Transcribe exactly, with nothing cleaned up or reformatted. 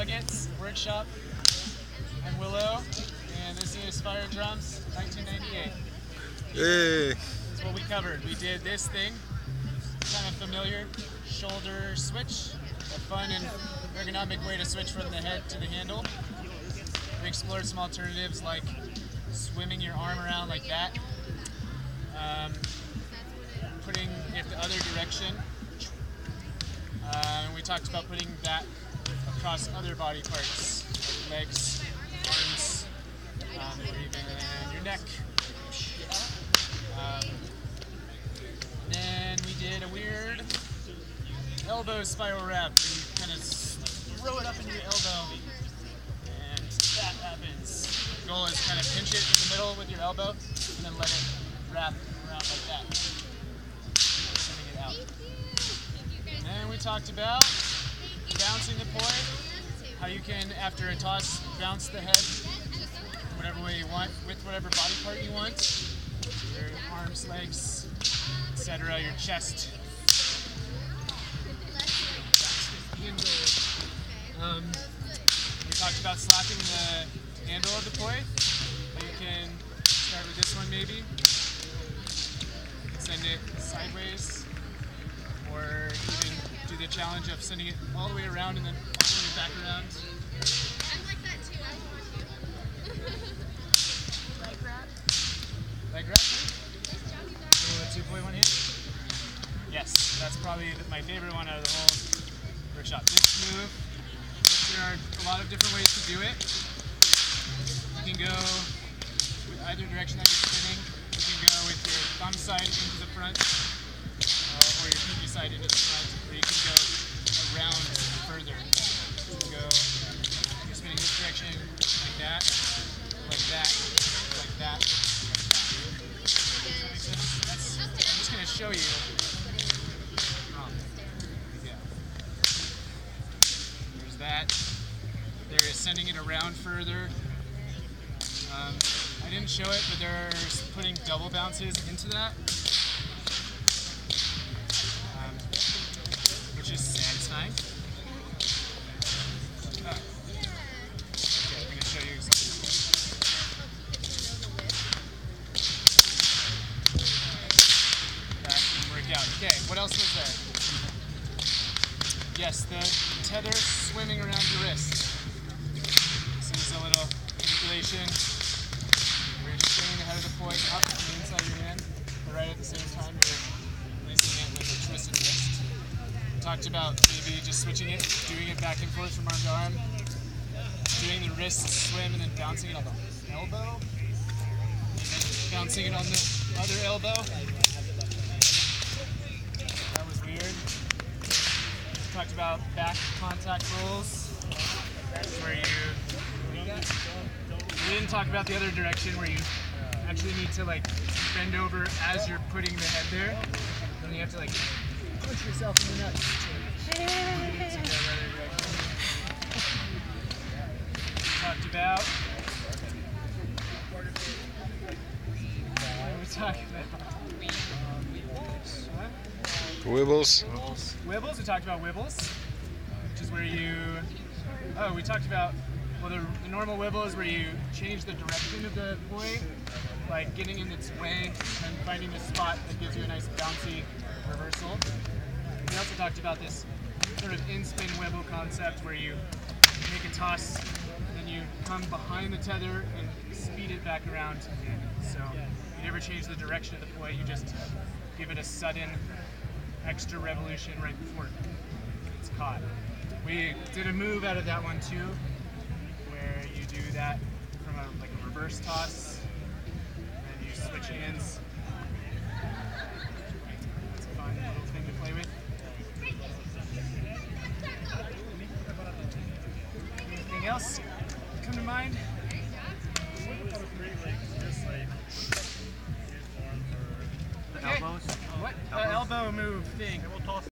Nuggets Workshop. I'm Willow, and this is Fire Drums nineteen ninety-eight. Hey. That's what we covered. We did this thing, kind of familiar, shoulder switch, a fun and ergonomic way to switch from the head to the handle. We explored some alternatives like swimming your arm around like that, um, putting it the other direction, uh, and we talked about putting that across other body parts, like legs, arms, um, or even your neck. Um, and then we did a weird elbow spiral wrap where you kind of throw it up into your elbow, and that happens. The goal is kind of pinch it in the middle with your elbow, and then let it wrap around like that, sending it out. And then we talked about bouncing the poi, how you can, after a toss, bounce the head whatever way you want, with whatever body part you want, your arms, legs, et cetera, your chest. Um, we talked about slapping the handle of the poi. You can start with this one maybe, send it sideways, or even do the challenge of sending it all the way around and then all the way back around. I like that too. I want to. Leg wrap. Leg wrap? So a two poi one hand? Yes, that's probably my favorite one out of the whole workshop. This move, there are a lot of different ways to do it. You can go with either direction that you're spinning. You can go with your thumb side into the front, uh, or your pinky side into the front, or you can go around further. You can go, you're spinning this direction, like that, like that, like that, like that. Does that make sense? That's, I'm just going to show you. Um, yeah. There's that. There is sending it around further. Um, I didn't show it, but there's putting double bounces into that, um, which is satisfying. Uh, okay, I'm going to show you something. That didn't work out. Okay, what else was there? Yes, the tether swimming around your wrist. This is a little manipulation. Where you're staying the head of the poi up on the inside of your hand, but right at the same time you're releasing it with a twisted wrist. We talked about maybe just switching it, doing it back and forth from arm to arm, doing the wrist swim and then bouncing it on the elbow, bouncing it on the other elbow. That was weird. We talked about back contact rolls, where you We didn't talk about the other direction where you actually need to like bend over as you're putting the head there. And you have to like push yourself in the nuts to, to go the other direction. Talked about. What we talking about? What? Wibbles. Wibbles. Wibbles. We talked about wibbles, which is where you. Oh, we talked about. Well, the, the normal wibble is where you change the direction of the poi, like getting in its way and finding a spot that gives you a nice bouncy reversal. We also talked about this sort of in-spin wibble concept where you make a toss, and then you come behind the tether and speed it back around. So you never change the direction of the poi, you just give it a sudden extra revolution right before it's caught. We did a move out of that one too, where you do that from a, like a reverse toss, and you switch hands. That's a fun little thing to play with. Anything else come to mind? The elbows? What? The elbow move thing.